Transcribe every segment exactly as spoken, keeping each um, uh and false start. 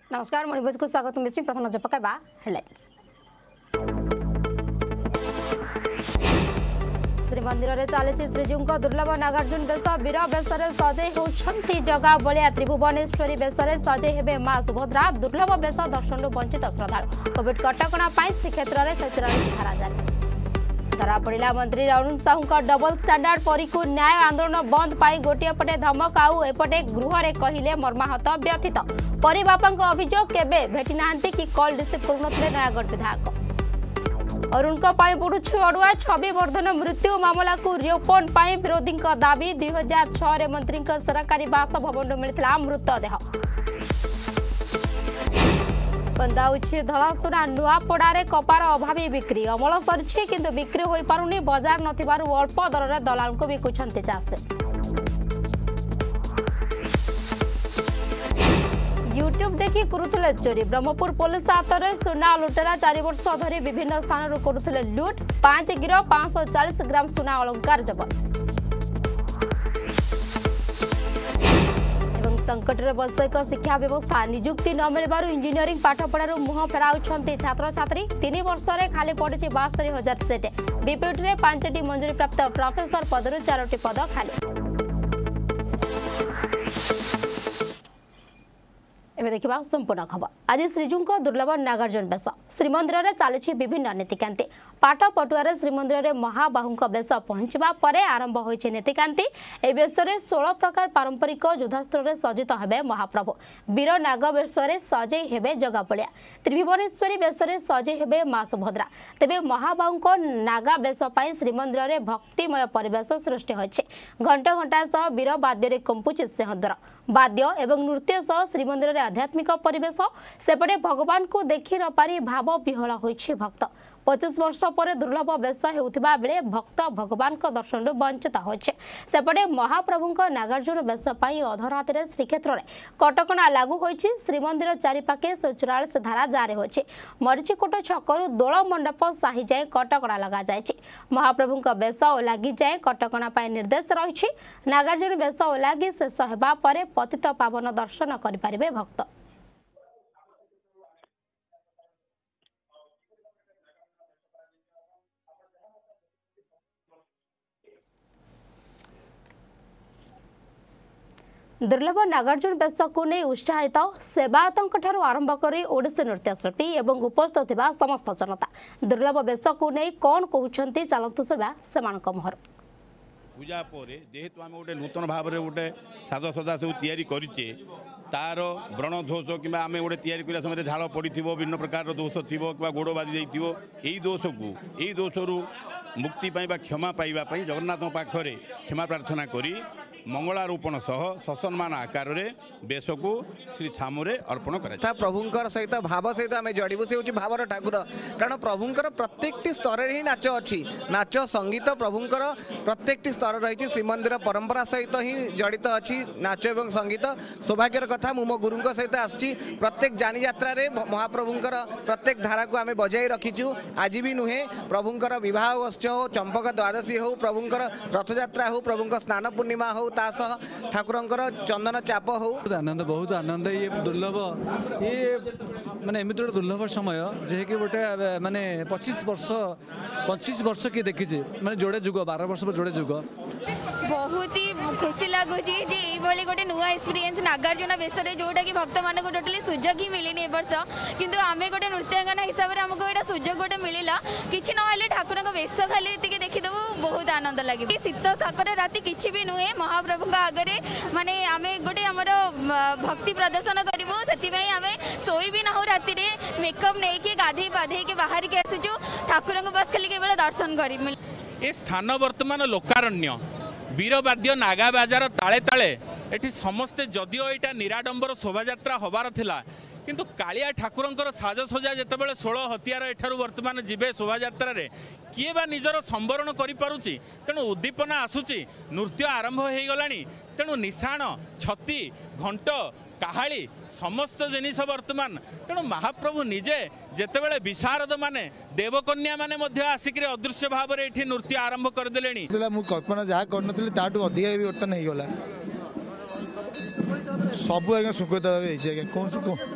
नमस्कार मणिभोज को स्वागत मिस्मी प्रथम नजर पकाइबा हेडलाइंस। श्रीमंदिर में चली श्रीजू दुर्लभ नागार्जुन बेश वीर बेश सजई होती जगह बलिया त्रिभुवनेश्वरी बेश सजई हेबे मां सुभद्रा दुर्लभ बेश दर्शन वंचित श्रद्धालु कोविड कटकणा श्रीक्षेत्र में सचुरालीस धारा जारी धरा पड़ा मंत्री अरुण साहू डबल स्टैंडर्ड परी को न्याय आंदोलन बंद पाई गोटे पटे धमक आउ एपटे गृह में कहले मर्माहत व्यथित परी बापा अभियोग केबे भेटी नांती कि कॉल रिसीव करुनथिले नयागढ़ विधायक अरुण पड़ुछु अड़ुआ छवि वर्धन मृत्यु मामला को रिओपन विरोधी दाबी दुई हजार छह मंत्री सरकारी बासभवन मिलता मृतदेह कंदाउछि धलासुना नुआपड़ारे कपार अभावी बिक्री अमल सरी किंतु बिक्री हो पारुनी बजार नथिबारु अल्प दर रे दलाल को बिकुछन्ते चाषी यूट्यूब देखि करुथिले चोरी ब्रह्मपुर पुलिस हाथ में सुना लुटेरा चार वर्ष धरी विभिन्न स्थान करुथिले लुट पांच गिरो पांच सौ चालीस ग्राम सुना अलंकार जबत संकट में वैषयिक शिक्षा व्यवस्था निजुक्ति न मिलबारु इंजीनियरिंग पाठपढ़ार मुह फेराउछन्ति छात्र छात्री तीन वर्ष में खाली पड़ी बास्तरी हजार सीट बीपीटी में पांचटी मंजूरी प्राप्त प्रोफेसर पदर चारोटी पद खाली एवं देखा संपूर्ण खबर आज श्रीजू दुर्लभ नागार्जुन बेश श्रीमंदिर में चली विभिन्न नीतिकांति पाट पटुआर श्रीमंदिर में महाबाहू बेश पहुंचा पर आरंभ होती नीतिकांति ए बेश षोल प्रकार पारंपरिक युद्धास्त्र सज्जित हेबे महाप्रभु वीर नाग बेश सजई हेबे जगापड़िया त्रिभुवनेश्वरी बेश सजई हेबे मां सुभद्रा तेबे महाबाहू नागा बेश श्रीमंदिर में भक्तिमय परिवेश सृष्टि होइछे घंटा घंटा सह वीर वाद्य कंपुची सिंहद्वार वाद्य एवं नृत्य सह श्रीमंदिर में आध्यात्मिक परिवेश सेपटे भगवान को देखि न पारी भाव विहला होइछे भक्त पचास वर्ष पर दुर्लभ बेश होउथिबा बेले भक्त भगवान को दर्शन वंचित होइछे सेपटे महाप्रभु नागार्जुन बेश पई अधरात रे श्रीक्षेत्र में कटकणा लागू होइछे श्रीमंदिर चारिपाखे चौरालीस धारा जारी होइछे मरीचिकोट छकरु दोल मंडप साही जाए कटकणा लगा जाइछे महाप्रभु बेश ओलागी जाए कटकणा पई निर्देश रहिछे नागार्जुन बेश ओलागी शेष हेबा परे पतित पावन दर्शन करि परिबे भक्त दुर्लभ नागार्जुन बेश को नहीं उत्साहित सेवायतों आरंभ कर ओडिसी नृत्यशिल्पी एवं उपस्थित थिबा समस्त जनता दुर्लभ बेश को नहीं कौन कहते चलतु सुबा से मुहर पूजा पर जेहेतु आम गोटे नूतन भाव में गोटे साजसजा सब तैयारी करें तार व्रण दोष कि आम गोटे तैयारी करने समय झाड़ पड़ी विभिन्न प्रकार दोष थी कि गोड़ बाजी जाइए यही दोष को यही दोष मुक्ति क्षमा पाइबापी जगन्नाथ पाखरे क्षमा प्रार्थना करी मंगलारोपण सह ससम्मान आकार बेश को श्री छामुरे अर्पण कर प्रभुंर सहित भाव सहित आम जड़बू से हूँ भावर ठाकुर कारण प्रभुंर प्रत्येक स्तर ही नाच अच्छी नाच संगीत प्रभुंर प्रत्येक स्तर रही श्रीमंदिर परंपरा सहित ही जड़ित अच्छी नाच एवं संगीत सौभाग्यर कथा मु मो गुरु सहित आसी प्रत्येक जानी यात्रा महाप्रभुंर प्रत्येक धारा को आम बजाई रखीचु आज भी नुहे प्रभुंर बह उत्सव चंपक द्वादशी हो प्रभुंर रथयात्रा हो प्रभु स्नान पूर्णिमा हो तासह ठाकुरंकर चंदन चाप हो आनंद बहुत आनंद ये दुर्लभ ये माने एमती गोटे दुर्लभ समय जे कि गोटे माने पच्चीस वर्ष पच्चीस वर्ष किए देखी माने जोड़े जुग बारह वर्ष पर जोड़े जुग बहुत ही खुशी लगुच ये गोटे नुआ एक्सपीरियंस नागार्जुन बेश जोटा कि भक्त मान टोटाली सुजोग ही मिलनी वर्ष किंतु आम गोटे नृत्यांगना हिसाब से आमको यहाँ सुजोग गोटे मिलला किसी ना ठाकुर बेश खाली देखीदेव बहुत आनंद लगे शीत काकर राति किसी भी नुहे महाप्रभु आगे माने आम गोटे आम भक्ति प्रदर्शन करूँ से आम शोई भी ना राति मेकअप नहीं गाधे पाधे के बाहर के आसीचु ठाकुर बस खाली केवल दर्शन कर ए स्थान वर्तमान लोकारण्य वीरवाद्य नागा बाजार ताले ताले एठी समस्ते जदिओ यहाँ निराडंबर शोभायात्रा हबार थिला किंतु कालिया ठाकुरंकर साजसजा जितेबाला षोल हथियार एठार वर्तमान जीवे शोभायात्रा किए बा निजर संवरण करिपारुची तेणु उद्दीपना आसुची नृत्य आरंभ हो गलानी तेणु निशाण छती घंट काहाली समस्त जिनिस वर्तमान तेणु महाप्रभु निजे जेतेबेले विशारद माने देवकन्या माने मध्य आसिक अदृश्य भाव में ये नृत्य आरंभ करदे कल्पना जहाँ कर ताठू अधिक भी बर्तन हो गला सब आज्ञा सुखद कौन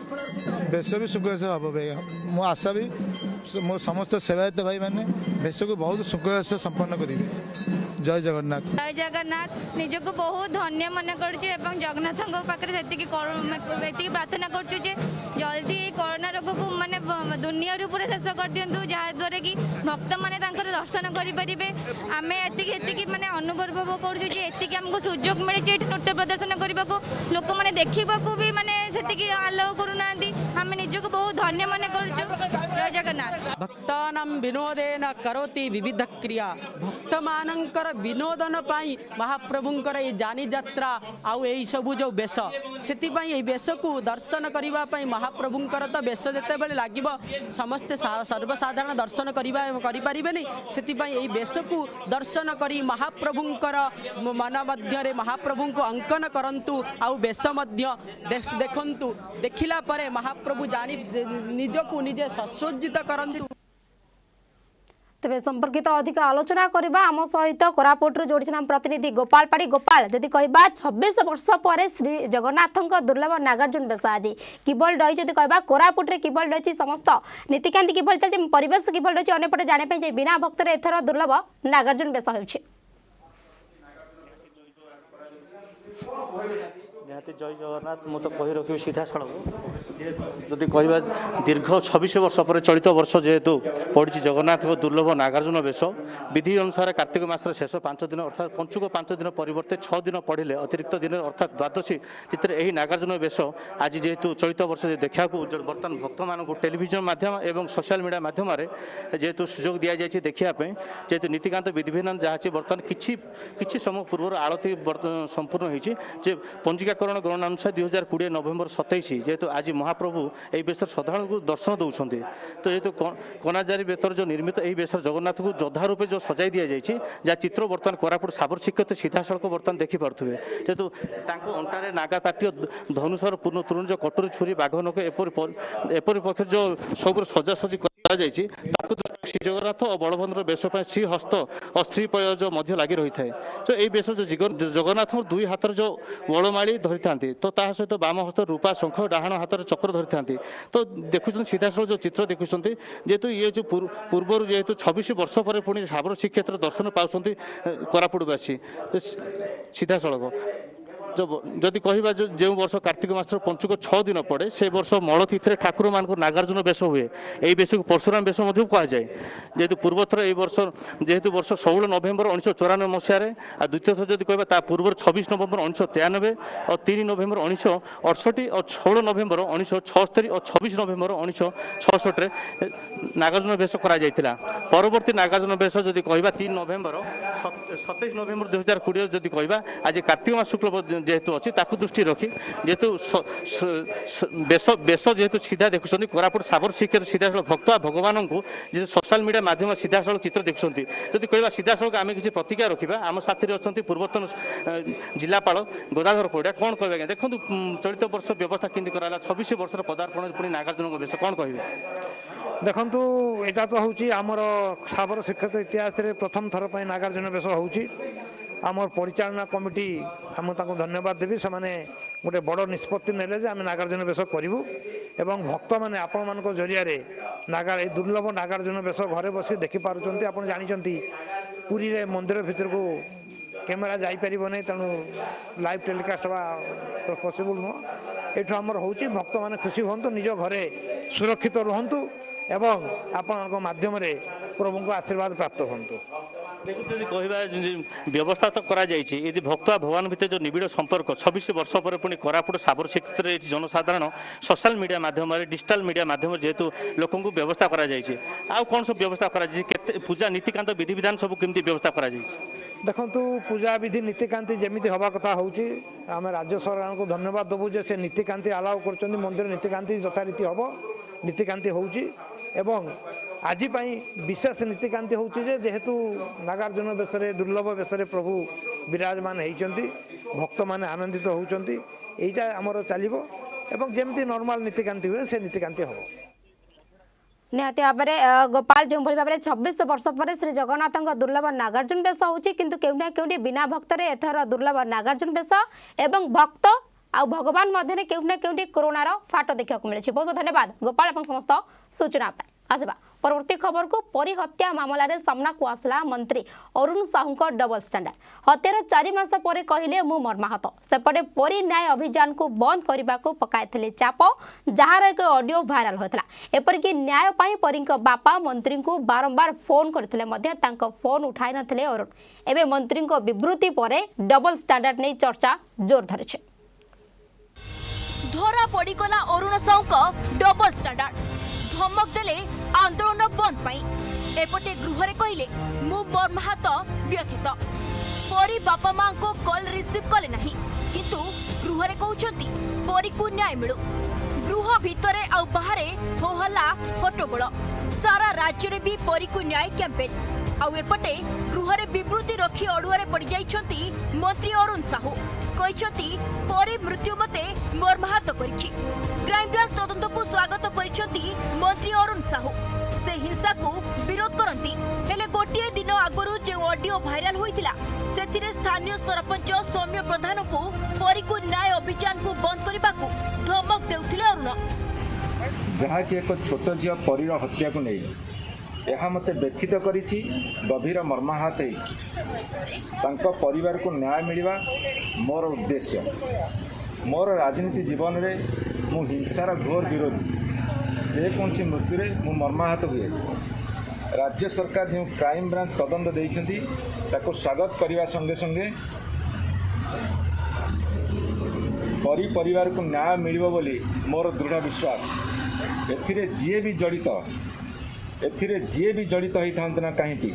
बेश भी सुखस हम भाई मो आशा भी मो समस्त सेवायत भाई मैंने बेश को बहुत सुखस संपन्न करेंगे। जय जगन्नाथ। जय जगन्नाथ। निजको बहुत धन्य मन करुचे एवं जगन्नाथ पाखे से प्रार्थना करुचे जल्दी कोरोना रोग को माने दुनिया पूरा शेष कर दिंतु जहाँद्वारा कि भक्त मैंने दर्शन करें आम एति माने अनुभव करुँ आमको सुजोग मिली नृत्य प्रदर्शन करने को लोक मैंने देखा भी माने से आलो करूना आम निजको बहुत धन्य मन करुचु। जय जगन्नाथ। भक्तानां विनोदेन करोति विविध क्रिया भक्त मानकर विनोदन पाई महाप्रभुंकर ये जानी यात्रा आउ यही सबू जो बेश से बेश को दर्शन करने महाप्रभुंकर तो बेश जिते बड़े लगे समस्ते सर्वसाधारण दर्शन करें से बेश को दर्शन करी महाप्रभुंकर मन मध्य महाप्रभु को अंकन करंतु आउ बेश मध्य देखंतु देखिला परे महाप्रभु जानी निजको निजे ससज्जित करंतु। तेज संपर्कित अधिक आलोचना करबा आम सहित कोरापुट जोड़ी प्रतिनिधि गोपाल पाड़ी। गोपाल जदि कहबा छब्बीस वर्ष पर श्री जगन्नाथ दुर्लभ नागार्जुन बेश आज किभल रही जदि कहबा कोरापुट रे किभल रही समस्त नीतिकांति किभल चलछि परिवेश किभल रही अन्यपटे जाने जे बिना भक्तर एथर दुर्लभ नागार्जुन बेश होछि। निहाती जय जगन्नाथ मु तो कही रखी सीधा सड़क जदि कहवा दीर्घ छब्बीस वर्ष पर चलित वर्ष जेहेतु पड़ी जगन्नाथ दुर्लभ नागार्जुन बेश विधि अनुसार कार्तिक मासर शेष पांच दिन अर्थात पंचुक पांच दिन परिवर्ते छः दिन पढ़ले अतिरिक्त दिन अर्थात द्वादशी तिथि यही नागार्जुन बेश आज जेहेतु चलित वर्ष देखा बर्तमान भक्त मान टेलीविजन माध्यम एवं सोशल मीडिया माध्यम जेहेतु सुजोग दि जाए देखापी जेहेतु नीतिकांत विधिविधान जहाँ बर्तमान किसी किसी समय पूर्व आलती संपूर्ण होती पंजीकाकरण गणना अनुसार दुई हजार कोड़े नवेम्बर सतैश जेहेतु आज महाप्रभु यही बेसर श्रद्धा को दर्शन दौरान तो जेहेतु कनाजारी बेतर जो निर्मित यही बेसर जगन्नाथ को जोधा रूपे जो सजाई दि जाए जहाँ चित्र बर्तमान कोरापुट साबर शिक्षित सीधा सड़क बर्तमान देखिपे जेहेतु अंटारे नागा ताटीय धनुषर पूर्ण तुरण जो कटोरी छुरी बाघ नख एपरी पक्ष जो सब सजासजी श्री जगन्नाथ और बलभद्र बेश श्री हस्त और श्री पय जो लगी रही है तो यही बेश जो जगन्नाथ दुई हाथ जो वड़माड़ी धरी था तो ता सहित बाम हस्त रूपा शंख डाहाण हाथ चक्र धरी था तो देखुं सीधा सड़क जो चित्र देखुं जेहेतु ये जो पूर्वर जेहेतु छब्बीस वर्ष पर पुणी साबर श्रीक्षेत्र दर्शन पाँच कोरापुटवासी सीधा सड़क जो जदि कहवा जो जो वर्ष कार्तिक मासर पंचुक छः दिन पड़े से वर्ष मल तिथि ठाकुर मान नागार्जुन बेश हुए यही बेश को परशुराम बेश कहुए जेहेतु पूर्वथर यही वर्ष जेहेतु वर्ष षोल नवेम्बर उन्नीस चौरानबे मसीह द्वितीय थर जब कह पूर्व छब्बीस नवेम्बर उन्नीस तेयानबे और तीन नवेम्बर उन्नीस अड़सठी और षोल नवेम्बर उन्नीस छस्तरी और छब्बीस नवेम्बर उन्नीस छसठ नागार्जुन बेश कर परवर्ती नागार्जुन बेश जब कह तीन नवेम्बर सतैश नवेम्बर दुई हजार कोड़े जब कह आज कार्तिक मास शुक्ल जेहेतु अच्छी दृष्टि रखी जेहेतु बेश बेश जेहेतु सीधा देखुं कोरापुट साबर श्रीक्षेत्र सीधा सड़क भक्त भगवान को जो सोशल मीडिया माध्यम सीधा सड़क चित्र देखुं जदि कह सीधा सड़क आम किसी प्रतिक्रिया रखा आम साथी अच्छा पूर्वतन जिलापाल गदाधर पड़ा कौन कह आज्ञा देखो चलित वर्ष व्यवस्था केमती कराला छब्बीस वर्ष पदार्पण पुणी नागार्जुन बेश कौन कह देखु यहाँ तो हूँ आमर साबर श्रीक्षेत्र इतिहास प्रथम थर पर नागार्जुन बेश हो आमर परिचालना कमिटी आम धन्यवाद देवी से गोटे बड़ निष्पत्ति नेले जे आम नागार्जुन बेश करूँ एवं भक्त मैंने आपण मान जरिया नागा दुर्लभ नागार्जुन बेश घरे बस देखिपुंट आप जानते पुरी रे मंदिर भितर को कैमेरा जापर नहीं तेणु लाइव टेलीकास्ट हवा तो पॉसिबल नुह ये आमर हूँ भक्त मैंने खुशी हूँ निज घरे सुरक्षित रुहतु एवं आपण माध्यम प्रभु को आशीर्वाद प्राप्त हूँ देखुं कहवा व्यवस्था तो करा यदि भक्त भगवान भितर जो निबिड़ संपर्क छब्बीस वर्ष पर पुणी कोरापुट साबर क्षेत्र जनसाधारण सोशल मीडिया माध्यम डिजिटल मीडिया माध्यम जेहेतु लोक व्यवस्था करा आउ कौन सब व्यवस्था करा पूजा नीतिकांत विधि विधान सब केमती व्यवस्था करा देखु पूजा विधि नीतिकांति जमी हवा कथा हूँ आम राज्य सरकार को धन्यवाद देवु जे से नीतिकांति अलाउ कर मंदिर नीतिकांति यथारीति हम नीतिकांति हो आज विशेष नीतिकांति हूँ जेहेतु नागार्जुन बेश दुर्लभ बेश प्रभु विराजमान होती भक्त मैंने आनंदित होती यहीटा आमर चलो एवं जमी नॉर्मल नीतिकांति हुए से नीतिकांति हम निहाती भाव में गोपाल जो भाव में छब्बीस वर्ष पर श्री जगन्नाथ दुर्लभ नागार्जुन बेश होना क्योंकि बिना भक्तर एथर दुर्लभ नागार्जुन बेश एवं भक्त आ भगवान मध्य केउना केउटी कोरोनार फाट देखा मिले। बहुत बहुत धन्यवाद गोपाल अपन समस्त सूचना आसवा परवर्ती खबर को परी हत्या मामला रे सामना को आसला मंत्री अरुण साहू को डबल स्टैंडर्ड हत्यार चारि मास परे कहिले मु मर्माहत सेपटे परी न्याय अभियान को बंद करने को पकाइथिले चाप जार एक ऑडियो वायरल होता एपरिक न्याय पाई परी बापा मंत्री को बारंबार फोन करथिले मध्य तांको फोन उठाई नथिले अरुण एबे मंत्री को विवृत्ति परे डबल स्टैंडर्ड नै चर्चा जोर धरिছে। धरा पड़ीगला अरुण साहू को डबल स्टैंडर्ड धमक देले आंदोलन बंद पाई एपटे गृह कहले मु मर्माहत व्यथित परी बापा मां को कॉल रिसीव कले नहीं किंतु गृह कहउछंती परी को न्याय मिलु गृह भितरे आ बाहरे हो हल्ला हट्टगोल सारा राज्य रे भी परी को न्याय कैंपेन आउ एपटे गृह रे विवृत्ति रखी अडुआरे पड़ जाइछंती मंत्री अरुण साहू कहते परी मृत्यु मते मर्माहत करिछि क्राइम ब्रांच तदंत को स्वागत करिछंती मंत्री अरुण साहू से हिंसा को विरोध करंती हेले गोटिए दिन आगरु जे ऑडियो वायरल होइतिला सेथिरे स्थानीय सरपंच सौम्य प्रधान को परी को न्याय अभियान को बंद करबा को धमक देउथिले अरुण जहा कि एक छोट झियो परीर हत्या को नै यह मते व्यथित करिछि गभीर मर्माहत तांको परिवार को न्याय मिलवा मोर उद्देश्य मोर राजनीति जीवन रे मु हिंसार घोर विरोधी जेकोसी मृत्यु रे मु मर्माहत हुए राज्य सरकार जो क्राइम ब्रांच तदंत देइछंती ताको स्वागत करने संगे संगे परी परिवार को न्याय मिलिबो बोली मोर दृढ़ विश्वास एथिरे जीए भी जड़ित एथिरे जीए भी जड़ित होता ना कहीं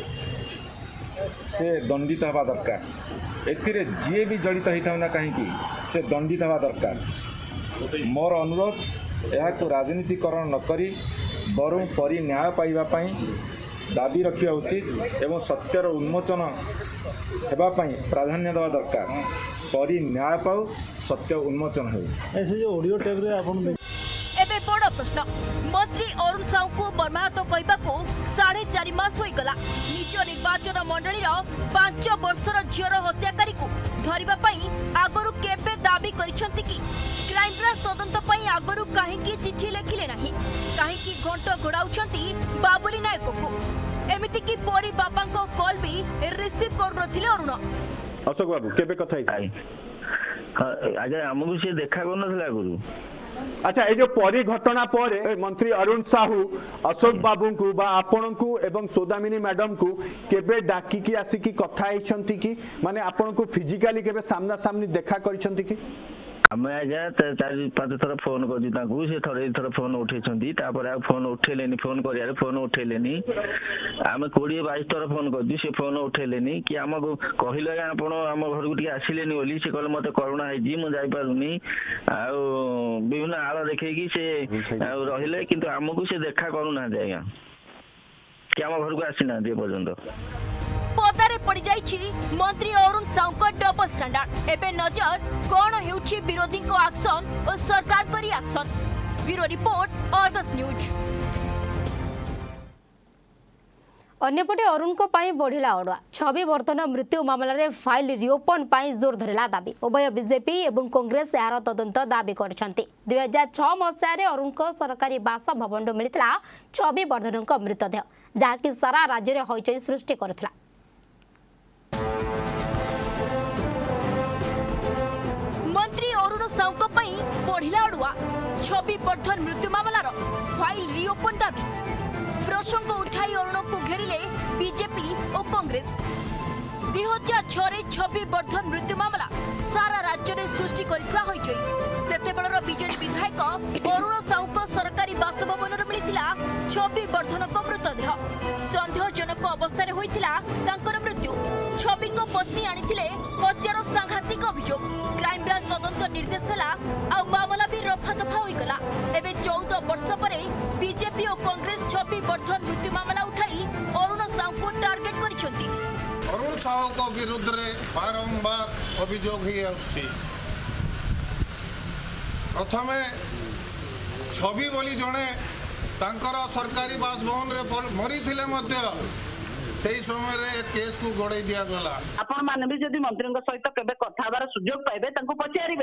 से दंडित हवा दरकार एथिरे जीए भी जड़ित होता ना कहीं से दंडित हवा दरकार मोर अनुरोध यह को राजनीतिकरण न करी बरं परी न्याय पाइबा पाई दाबी रखा उचित एवं सत्यर उन्मोचन होगापाई प्राधान्य देवा दरकार परी न्याय पाऊ सत्य उन्मोचन हो जो ऑडियो टेप रे आपण एबे बड़ प्रश्न मंत्री अरुण साहू को मर्माहत कहबा को साढ़े चार मास हो गला निज निर्वाचन मंडलीर पांच वर्षर झीर हत्याकारी को धरिबा पई आगरु केबे दाबी करिसंती कि क्राइम ब्रांच तदंत पई आगरु काहेकि चिठी लेखिले नाही काहेकि घंट घोड़ाउछंती बाबुली नायक को एमिति कि परी बापा को कॉल भी रिसीव कर नथिले अरुण अशोक बाबू केबे कथाई आगे हमहु से देखा को नथला गुरु अच्छा ये जो परी घटना पर मंत्री अरुण साहू अशोक बाबू को बा आपण को एवं सौदामिनी मैडम को केबे डाकी की आसिकी कथा होइछंती कि माने आपण को फिजिकली केबे सामना सामनी देखा करिसंती कि आमे आजा चार पांच थर फोन कर दिता से थोड़े थर फोन उठेछंती तापर आ फोन उठेलेनी फोन करिया फोन उठेलेनी आमे बीस बाईस थर फोन कर दी से फोन उठेलेनी कि हमको कहिले आपण हम घर को टिके आसिलेनी बोली से कहले मते करुणा है जी मु जाई पारुनी आ विभिन्न आला देखे कि से रहिले किंतु हमको से देखा करूना जाएगा कि हम घर को आसीना दे पर्यंत पदारे पड़ जाइछि मंत्री अरुण साहू को डबल स्टैंडर्ड एबे नजर कोन हेउछि विरोधी को एक्शन और सरकार करी action bureau report Argus news. अन्यपटे अरुण को पाई बढ़िला अड़ुआ छवि वर्धन मृत्यु मामला रे फाइल रिओपन पाई जोर धरला दाबी उभय बीजेपी एवं कांग्रेस यार तदंत दाबी करछंती दुई हजार छह मसीह रे अरुण को सरकारी बासभवन मिलता छवि वर्धन मृतदेह जहाँकि सारा राज्य में हईचई सृष्टि करथिला। मंत्री अरुण साहू बढ़िला अड़ुआ छवि वर्धन मृत्यु मामलार फाइल रिओपन दाबी प्रसंग उठाई अरुण को घेरिले बीजेपी और कांग्रेस दुई हजार छह छवि वर्धन मृत्यु मामला सारा राज्य में सृष्टि करतेबेलर बीजेडी विधायक अरुण साहू को सरकारी बासभवन मिलता छवि वर्धन मृतदेह सन्देहजनक अवस्था होता मृत्यु छवि को पत्नी आनी हत्यार सांघातिक अभियोग क्राइम ब्रांच तदंत निर्देश है मामला भी रफा दफा होगला एवं चौदह वर्ष पर बीजेपी और कांग्रेस छवि वर्धन मृत्यु मामला उठाई अरुण साहू को टार्गेट कर अरुण साहू को विरुद्ध रे बारंबार अभियोग ही आसुछि प्रथमे छवि बोली जड़े तांकर सरकारी बासभवन रे मरी थिले मध्य सेही समय रे केस को गड़े दिया गला आपण माने भी जदि मंत्री सहित केबे कथा बार सुयोग पाइबे तांको पचारिबे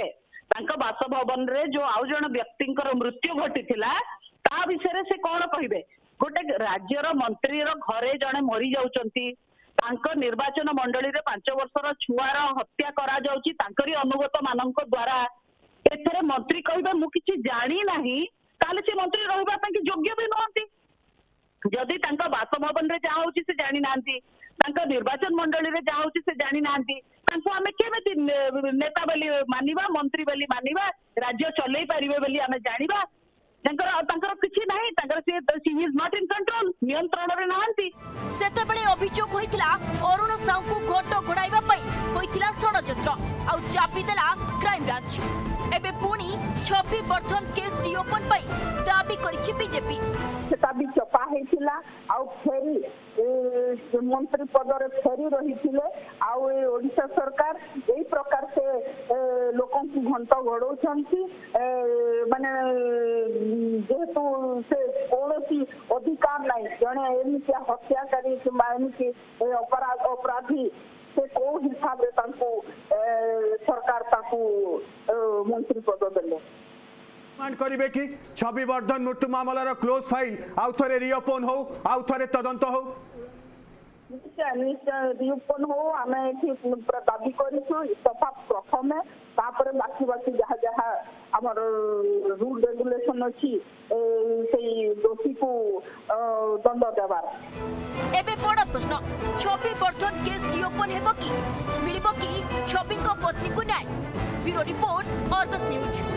तांको बासभवन रे जो आउ जण व्यक्तिंकर मृत्यु घटिथिला ता विषय से कौन कहिबे गोटे राज्यर मंत्री घरे जड़े मरी जाउचंती तांको निर्वाचन मंडली रे पांच वर्षर छुआर हत्या करा जाउची तांकरी अनुगत मानक द्वारा एथरे मंत्री कहिबे मु किछि जानी नाही ताले से मंत्री रहबा तांकी योग्य भी नहंती जदि तांको बासभवन रे जा होची से जानी नांती तांको निर्वाचन मंडली रे जा होची से जानी नांती तांको हमें केमिति नेता बोली मानिबा मंत्री बोली मानिबा राज्य चलै परिबे बोली हमें जानिबा तांकर तांकर किछि नाही तांकर से she is not in control नियंत्रण रे नांती सेतेबेले अभियोग होइतिला अरुण साहू को घोट घोड़ाइबा पई होइतिला षडयंत्र आ चापी देला क्राइम ब्रांच एबे पुणी छवि वर्धन केस रिओपन पई दाबी करिछि बीजेपी सेता भी चपा हेतिला आ फेरी मंत्री पद रे फेरी रहिथिले आ ओडिशा सरकार एई प्रकार से लोकन को घंट घोड़ौछंती माने जेहेतु से कौन अधिकार नहीं जड़े एमती हत्याकारी कि अपराध अपराधी से कौ हिसाब रे तांको सरकार तांको मंत्री पद देले डिमांड करिवे कि छवि वर्धन मृत्यु मामलार क्लोज फाइल आउ थरे रिओपन हो आउ थरे तदंत हो निश्चय निश्चय रिओपन हो आम दाबी करूँ सफा प्रथम तापर बाकी बाकी जहाँ जहाँ आमर रूल रेगुलेशन अच्छी से दोषी को दंड देवार एबे बड़ प्रश्न छवि वर्धन केस रिओपन हेबो कि मिलिबो कि छवि को पत्नी को न्याय ब्यूरो रिपोर्ट अर्गस न्यूज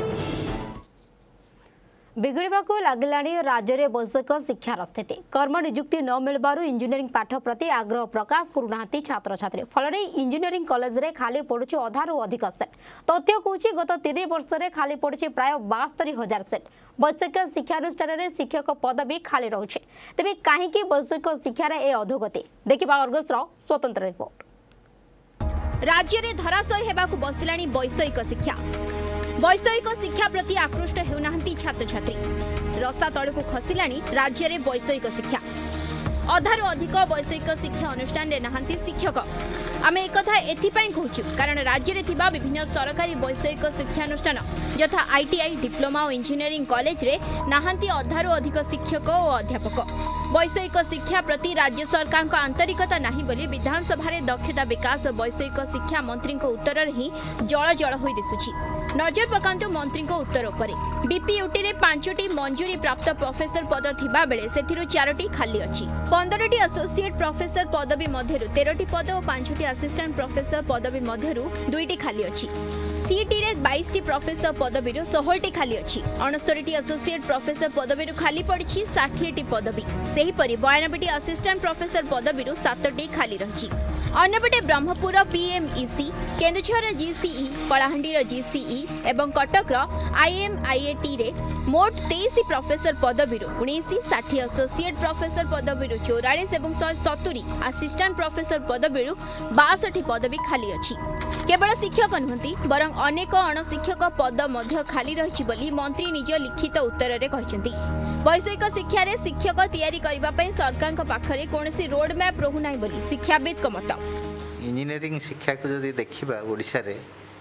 बिगड़वाकू लगिलाणी राज्य में वैषयिक शिक्षार स्थिति कर्म निजुक्ति न मिलबारु इंजीनियरिंग पाठ प्रति आग्रह प्रकाश करूना छात्र छात्री फल इंजीनियरिंग कॉलेज रे खाली पड़ुछि अधारू अधिक सेट तथ्य कहूँ गत तीन वर्ष में खाली पड़ुछि प्राय बास्तरी हजार सेट वैषयिक शिक्षानुष्ठान में शिक्षक पद भी खाली रोचे तेज कहीं वैषयिक शिक्षार ए अधोगति देखा अर्गस स्वतंत्र रिपोर्ट राज्य में धराशयी हेबाकू बसिलाणी वैषयिक शिक्षा वैषयिक शिक्षा प्रति आकृष्ट हेउनाहंती छात्र छात्री रसा तळकू खसिलाणी राज्य में वैषयिक शिक्षा अधारू अधिक वैषयिक शिक्षा अनुष्ठान रे नाहंती शिक्षक आम एक कहूँ कारण राज्य में थिबा विभिन्न सरकारी वैषयिक शिक्षानुष्ठान यथा आईटीआई डिप्लोमा और इंजीनियरिंग कॉलेज रे नाहंती अधारू अधिक शिक्षक और अध्यापक वैषयिक शिक्षा प्रति राज्य सरकार का आंतरिकता नहीं बोली विधानसभा रे दक्षता विकास वैषयिक शिक्षा मंत्री उत्तर ही जल जल हो दिशुछि नजर पकांतु मंत्री उत्तर उपरे बीपीयूटी रे पांचटी मंजूरी प्राप्त प्रोफेसर पद थिबा बेले सेथिरु चारोटी खाली अछि पंद्रहटी एसोसिएट प्रोफेसर पदवी मध्यरु तेरहटी पद और पांचटी असिस्टेंट प्रोफेसर पदवी मध्यरु दुईटी खाली अछि सीटी रे बाईस टी प्रोफेसर पदवी सोलह खाली अच्छी अणस्तरी एसोसिएट प्रोफेसर पदवी खाली पड़ी षाठ टी पदवी सेहीपरि बयानबे टी असिस्टेंट प्रोफेसर पदवी सात टी खाली रही अन्यपटे ब्रह्मपुर पीएमईसी केन्दुझर जीसीई कलाहांडीर जीसीई एवं कटकर आईएमआईएटी रे मोट तेईस प्रोफेसर पदवी उन्नीस षाठी एसोसिएट प्रोफेसर पदवी चौरालीस और शहे सतुरी असिस्टेंट प्रोफेसर पदवी बासठी पदवी खाली अच्छी केवल शिक्षक नुहति बर अनेक अणशिक्षक पद मध्य खाली रही बोली मंत्री निज लिखित उत्तर में कहते वैषयिक शिक्षा रे शिक्षक तैयारी करबा पई सरकार का पाखरे कोनसी रोड मैप रहु नाही बोली शिक्षाविद का मत इंजीनियरिंग शिक्षा को जदि देखिबा ओडिसा रे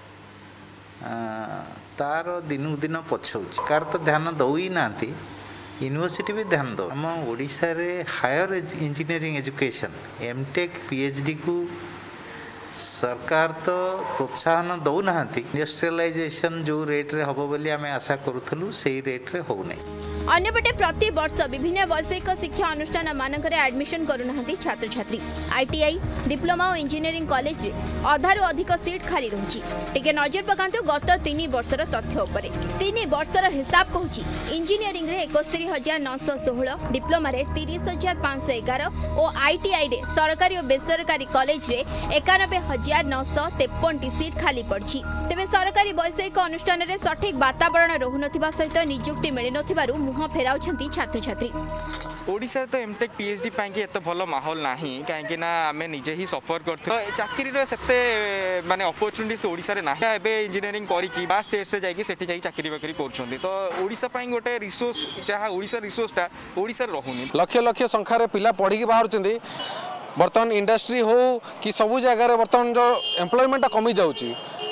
तार दिन दिन पछौ कार तो ध्यान दई नांती यूनिवर्सिटी भी ध्यान दो हम ओडिसा रे higher engineering education MTech PhD को सरकार तो प्रोत्साहन दौना इंडस्ट्रियलाइजेशन जो रेट रे हबो बोली आमे आशा करूथलु सेही रेट रे हो नै अन्यपटे प्रति वर्ष विभिन्न वैषयिक शिक्षा अनुष्ठान मानकरे एडमिशन करूनाहंती छात्र छात्री आईटीआई डिप्लोमा और इंजीनियरिंग कॉलेज रे अधारू अधिक सीट खाली रहुची टिके नजर पकांतु गत तीन वर्षर तथ्य उपरे तीन वर्षर हिसाब कहूची इंजीनियरिंग रे इकहत्तर हजार नौ सौ सोलह डिप्लोमा रे तीस हजार पाँच सौ ग्यारह और आईटीआई रे सरकारी और बेसरकारी कॉलेज रे इक्यानवे हजार नौ सौ तेपन टी सीट खाली पड़ी तेज सरकारी वैषयिक अनुष्ठान रे सठिक वातावरण रहुनथिबा सहित नियुक्ति मिल नथिबारु मुह फेराउछंती छात्र छात्री ओडिशा तो एमटेक पीएचडी पाई एत भल माहौल ना कहीं आम निजे ही सफर कर चाकरी से माने अपॉर्चुनिटीज ओडिशा रे ना इंजीनियरिंग करके बाहर स्टेट से जाकि सेठी जाकि चाकरी बाकरी कर तो ओडिशा पाई गोटे रिसोर्स जहाँ ओडिशा रिसोर्सटा ओडिशा रहुनी लक्ष लक्ष संख्यार पिला पढ़ी बाहर बर्तमान इंडस्ट्री हो कि सबू जगार बर्तमान जो एम्प्लॉयमेंट कमी जाऊँगी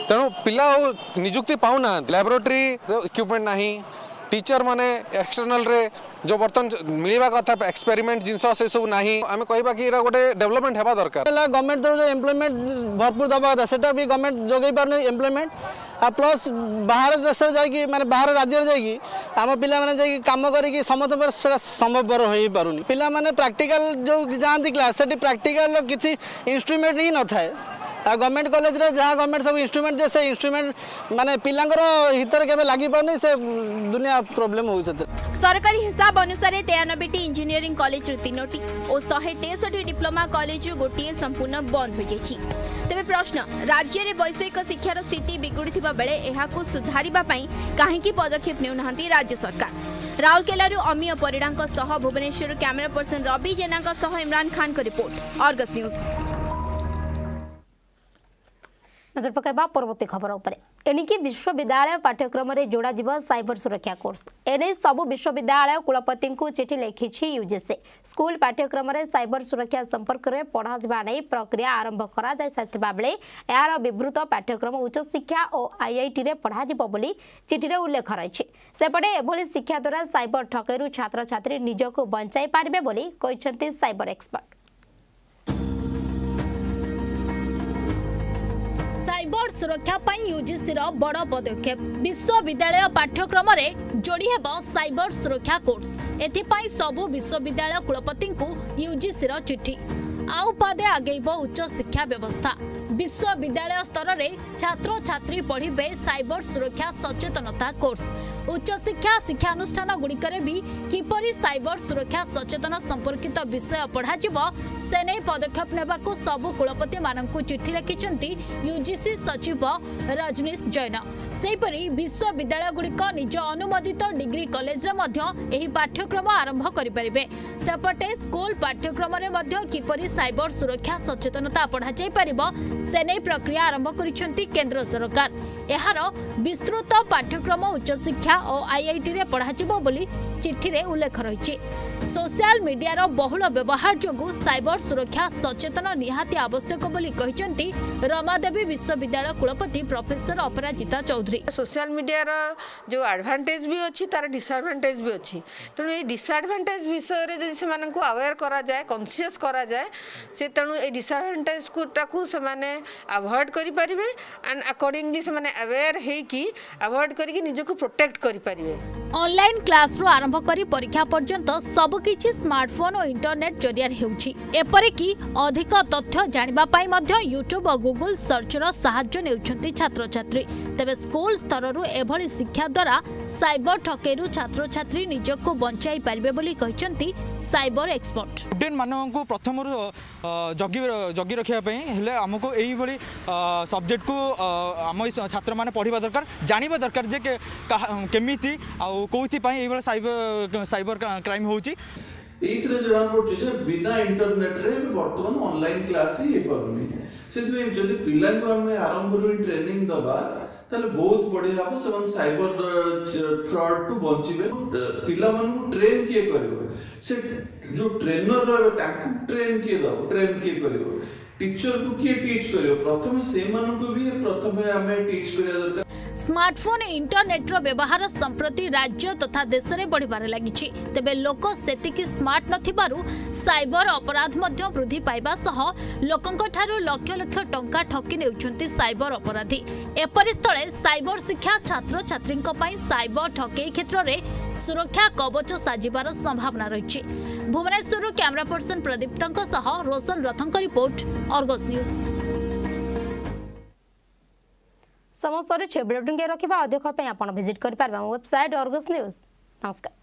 तेणु पिला निजुक्ति पाऊना लैबोरेटरी इक्विपमेंट नहीं टीचर माने एक्सटर्नल रे जो बर्तन मिलवा कथा एक्सपेरिमेंट जिनस से सब नहीं आम कहवा कि गोटे डेवलपमेंट होगा दरकार गवर्नमेंट जो एम्प्लॉयमेंट भरपूर दवा कथा सेटा भी गवर्नमेंट जोगई पार एम्प्लॉयमेंट आ प्लस बाहर देश जाकि माने बाहर राज्य जाकि आम पिला माने जाकि काम करिकि समस्त पर सेटा संभवपर हो पारुनी पिला माने प्रैक्टिकल जो जाती क्लास सेठी प्रैक्टिकल किसी इंस्ट्रूमेंट ही न थाए गवर्नमेंट कॉलेज रे जहाँ गवर्नमेंट सब इंस्ट्रूमेंट जे से इंस्ट्रूमेंट माने पिलांगर हितर केबे लागि पारनी से दुनिया प्रॉब्लम हो सते सरकारी हिसाब अनुसार तेयानबे इंजीनियरिंग कॉलेज तीनोटी और शहे तेसठी डिप्लोमा कॉलेज गोटे संपूर्ण बंद हो जाइछि तेबे प्रश्न राज्य में वैषयिक शिक्षार स्थिति बिगुड़ी बेले एहाकु सुधारिबा पई काहेकि पदक्षेप नेउनाहांती राज्य सरकार राउरकेला अमीय परिडा भुवनेश्वर कैमेरा पर्सन रवि जेना इमरान खान को रिपोर्ट अर्गस न्यूज। नजर पकाइबा परवर्ती खबर उपरे एणिकी विश्वविद्यालय पाठ्यक्रम में जोड़ा जीव साइबर सुरक्षा कोर्स एने सबु विश्वविद्यालय कुलपति को चिठी लिखिछि यूजीसी स्कूल पाठ्यक्रम में साइबर सुरक्षा संपर्क में पढ़ा जावा नहीं प्रक्रिया आरंभ करा जाय साथिबा बेले यार विवृत पाठ्यक्रम उच्च शिक्षा और आईआईटी रे पढ़ा जिवो बोली चिठी रे उल्लेख रहिछि सेपटे एभली शिक्षा द्वारा साइबर ठकेरु छात्र छात्री निजको बंचाई पारिबे बोली कहिसंती साइबर एक्सपर्ट। साइबर सुरक्षा पाई यूजीसी रो बड़ पदक्षेप विश्वविद्यालय पाठ्यक्रम में जोड़ी हेबो साइबर सुरक्षा कोर्स एथिपाई सबु विश्वविद्यालय कुलपति को यूजीसी रो चिठी आउ पदे आगेब उच्च शिक्षा व्यवस्था विश्वविद्यालय स्तर में छात्र छात्री पढ़िबे साइबर सुरक्षा सचेतनता कोर्स उच्च शिक्षा शिक्षानुष्ठान गुड़िकरे भी किपरि साइबर सुरक्षा सचेतन संपर्कित विषय पढ़ा जिवो से नहीं पदक्षेप नेबाकू सबु कुलपति मानकू चिठी लिखिचंती यूजीसी सचिव रजनीश जैन सेपरी विश्वविद्यालय गुड़िक निज अनुमोदित डिग्री कॉलेज रे मध्य एही पाठ्यक्रम आरंभ करि परिबे सेपटे स्कूल पाठ्यक्रम रे मध्य किपरि साइबर सुरक्षा सचेतनता पढ़ा जाय परिबो से नहीं प्रक्रिया आरंभ करिसंती केंद्र सरकार एहार विस्तृत पाठ्यक्रम उच्च शिक्षा और आईआईटी रे पढ़ा जिवो बोली चिठी रे उल्लेख रहिछि सोशल मीडिया रो बहुल व्यवहार जोगु साइबर सुरक्षा सचेतन निहाती आवश्यक बोली कहिसंती रमादेवी विश्वविद्यालय कुलपति professor Aparajita Chaudhary social media रो जो एडवांटेज भी अछि तार डिसएडवांटेज भी अछि तणु ए डिसएडवांटेज विषय रे जदि से मानन को अवेयर करा जाय कॉन्शियस करा जाय से तणु ए डिसएडवांटेज को टाकू से माने अवॉइड करि परिबे एंड अकॉर्डिंगली से माने अवेयर हे कि अवॉइड करि कि निज को प्रोटेक्ट करि परिबे ऑनलाइन क्लास रो आरंभ करी परीक्षा पर्यंत सब किछि स्मार्टफोन और इंटरनेट जरिया हेउछि एपरे कि अधिक तथ्य जानिबा पाई मध्य यूट्यूब और गूगल सर्च रो सहाय्य नेउछंती छात्र छात्री तेबे स्कूल स्तर रु एभली शिक्षा द्वारा साइबर ठकेरु छात्र छात्री निजको बंचाई पारिबे बोली कहिसंती साइबर एक्सपर्ट स्टूडेंट मानक प्रथम जगी जगी रखिया पई हेले हमको एही बड़ी सब्जेक्ट को हम छात्र माने पढ़िबा दरकार जानिबा दरकार जे केमिति आ कोथि पई एही साइबर साइबर क्राइम होउची एइथरे जणा पड़छ जे बिना इंटरनेट रे वर्तमान ऑनलाइन क्लास ही हे परुनी सेति जदि पिला को हम आरंभ रो ट्रेनिंग दबा ताले बहुत बढ़िया हम से साइबर फ्रॉड टू बचिबे पिला मन को ट्रेन किए करबो से जो ट्रेनर रहबे ताकू ट्रेन किए दो ट्रेन किए करबो टीचर को किए टीच करियो प्रथम से मन को भी प्रथम हमें टीच करिया दरकार स्मार्टफोन इंटरनेट रो व्यवहार संप्रति राज्य तथा देश में बढ़िबार लागिछि तेबे लोक सेतिकी स्मार्ट नथिबारु साइबर अपराध मध्य वृद्धि पाइबा सह लोकंक ठारू लक्ष लक्ष टंका ठकी नेउछंती साइबर अपराधी एपरि स्थले साइबर शिक्षा छात्र छात्रींक पई साइबर ठकेई क्षेत्र रे सुरक्षा कवच साजिबार संभावना रहिछि भुवनेश्वर कैमरा पर्सन प्रदीप्तंक सह रोशन रथंक रिपोर्ट अर्गस न्यूज। समस्त बुलेटिन रखा अधिक आप विजिट कर वेबसाइट अर्गस न्यूज। नमस्कार।